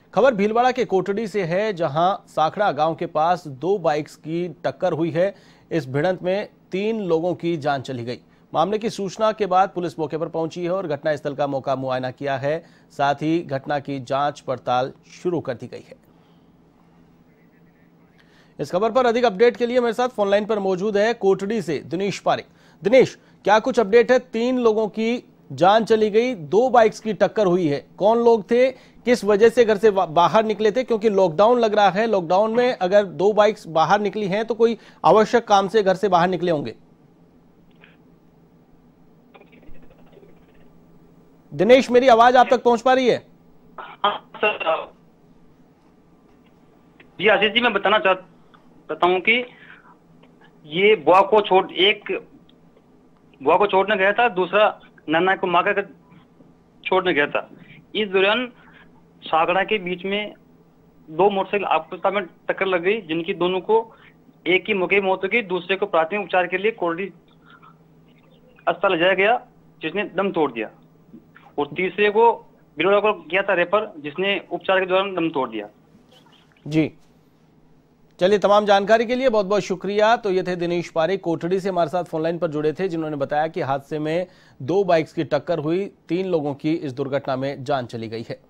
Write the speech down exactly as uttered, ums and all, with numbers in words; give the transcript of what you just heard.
खबर भीलवाड़ा के कोटड़ी से है, जहां साखड़ा गांव के पास दो बाइक्स की टक्कर हुई है। इस भिड़ंत में तीन लोगों की जान चली गई। मामले की सूचना के बाद पुलिस मौके पर पहुंची है और घटनास्थल का मौका मुआयना किया है। साथ ही घटना की जांच पड़ताल शुरू कर दी गई है। इस खबर पर अधिक अपडेट के लिए मेरे साथ फोनलाइन पर मौजूद है कोटड़ी से दिनेश पारेख। दिनेश, क्या कुछ अपडेट है? तीन लोगों की जान चली गई, दो बाइक्स की टक्कर हुई है। कौन लोग थे, किस वजह से घर से बाहर निकले थे? क्योंकि लॉकडाउन लग रहा है, लॉकडाउन में अगर दो बाइक्स बाहर निकली हैं तो कोई आवश्यक काम से घर से बाहर निकले होंगे। दिनेश, मेरी आवाज आप तक पहुंच पा रही है? हाँ सर जी, आशीष जी, मैं बताना चाहता हूँ कि ये बुआ को छोड़ एक बुआ को छोड़ने गया था, दूसरा नन्ना को माँ का छोड़ने गया था। इस दौरान सागड़ा के बीच में दो मोटरसाइकिल आपस में टक्कर लग गई, जिनकी दोनों को एक की मौके मौत हो गई, दूसरे को प्राथमिक उपचार के लिए कोटड़ी अस्पताल ले जाया गया, जिसने दम तोड़ दिया, और तीसरे को बिलोड़ा को किया था रेफर, जिसने उपचार के दौरान दम तोड़ दिया। जी, चलिए, तमाम जानकारी के लिए बहुत बहुत शुक्रिया। तो ये थे दिनेश पारेख, कोटड़ी से हमारे साथ फोनलाइन पर जुड़े थे, जिन्होंने बताया कि हादसे में दो बाइक्स की टक्कर हुई, तीन लोगों की इस दुर्घटना में जान चली गई है।